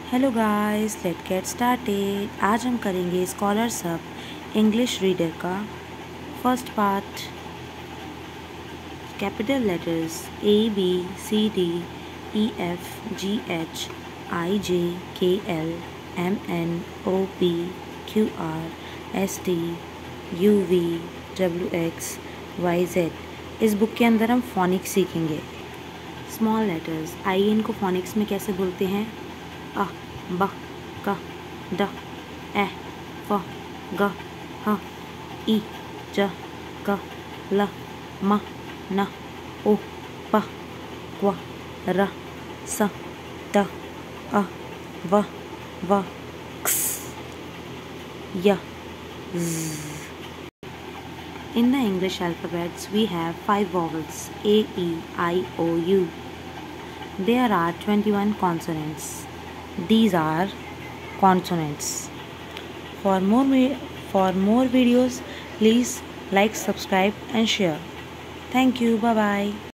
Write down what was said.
Hello guys, let get started. आज हम करेंगे स्कॉलर्स हब इंग्लिश रीडर का first part. Capital letters ABCDEFGHIJKLMNOPQRSTUVWXYZ। इस बुक के अंदर हम फोनिक्स सीखेंगे। स्मॉल लेटर्स, आइए इनको फोनिक्स में कैसे बोलते हैं। अ ब क ड ए फ ग ह ई ज क ल म न ओ प क्व र स त अ व व क्स य z. In the English alphabets, we have 5 vowels A, E, I, O, U. There are 21 consonants. These are consonants. For more videos, please like, subscribe and share. Thank you. Bye bye.